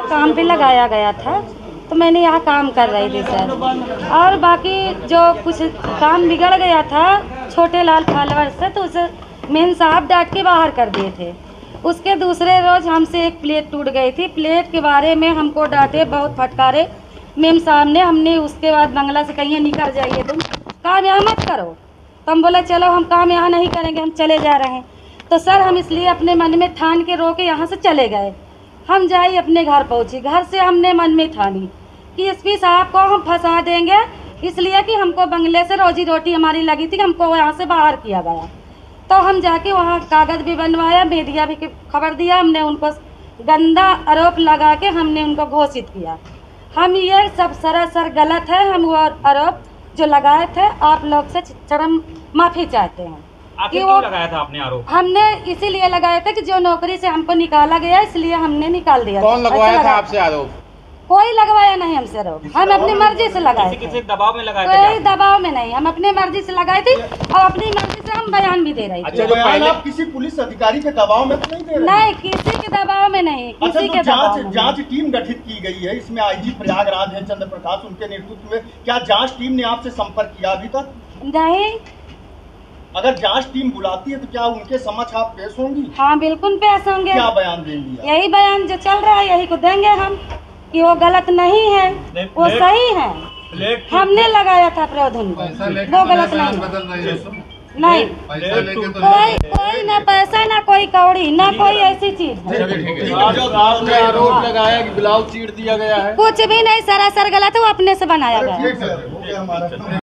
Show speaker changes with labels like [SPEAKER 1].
[SPEAKER 1] काम पे लगाया गया था, तो मैंने यहाँ काम कर रही थी सर। और बाकी जो कुछ काम बिगड़ गया था छोटे लाल फॉलोअर से, तो उसे मेन साहब डांट के बाहर कर दिए थे। उसके दूसरे रोज हमसे एक प्लेट टूट गई थी। प्लेट के बारे में हमको डांटे, बहुत फटकारे मेम साहब ने। हमने उसके बाद बंगला से कहीं निकल जाइए, तुम काम यहाँ मत करो। तो हम बोला चलो हम काम यहाँ नहीं करेंगे, हम चले जा रहे हैं। तो सर हम इसलिए अपने मन में ठान के रोके यहाँ से चले गए। हम जाए अपने घर पहुँची। घर से हमने मन में ठानी कि एसपी साहब को हम फंसा देंगे, इसलिए कि हमको बंगले से रोजी रोटी हमारी लगी थी, हमको यहाँ से बाहर किया गया। तो हम जाके वहाँ कागज़ भी बनवाया, मीडिया भी खबर दिया। हमने उनको गंदा आरोप लगा के हमने उनको घोषित किया। हम ये सब सरासर गलत है। हम वो आरोप जो लगाए थे आप लोग से चरम माफ़ी चाहते हैं।
[SPEAKER 2] कि वो लगाया था आपने आरोप?
[SPEAKER 1] हमने इसीलिए लगाया था कि जो नौकरी से हमको निकाला गया, इसलिए हमने निकाल दिया।
[SPEAKER 3] कौन लगवाया था आपसे आरोप?
[SPEAKER 1] कोई लगवाया नहीं हमसे आरोप, हम अपनी मर्जी से लगाए थे।
[SPEAKER 2] किसी दबाव में लगाए थे?
[SPEAKER 1] कोई दबाव में नहीं, हम अपनी मर्जी से लगाए थे और अपनी मर्जी से हम बयान भी दे रहे थे।
[SPEAKER 3] अच्छा, जो
[SPEAKER 4] बयान आप किसी पुलिस अधिकारी के दबाव में तो नहीं दे रहे?
[SPEAKER 1] नहीं, किसी के दबाव में नहीं, किसी के दबाव में।
[SPEAKER 4] जांच टीम गठित की गई है, इसमें आईजी प्रयागराज है चंद्र प्रकाश, उनके नेतृत्व में। क्या जांच टीम ने आपसे संपर्क किया अभी तक?
[SPEAKER 1] नहीं।
[SPEAKER 4] अगर जांच टीम बुलाती है तो क्या उनके समक्ष आप पेश होंगी?
[SPEAKER 1] हाँ बिल्कुल पेश होंगे।
[SPEAKER 4] क्या बयान देंगी?
[SPEAKER 1] यही बयान जो चल रहा है यही को देंगे हम, कि वो गलत नहीं है, वो सही है। हमने लगाया था प्रौधन को, वो गलत नहीं। कोई ना पैसा, ना कोई कौड़ी, ना कोई ऐसी चीज।
[SPEAKER 3] आपने आरोप लगाया कि ब्लाउज चीर दिया गया है?
[SPEAKER 1] कुछ भी नहीं, सरासर गलत है, वो अपने से बनाया गया।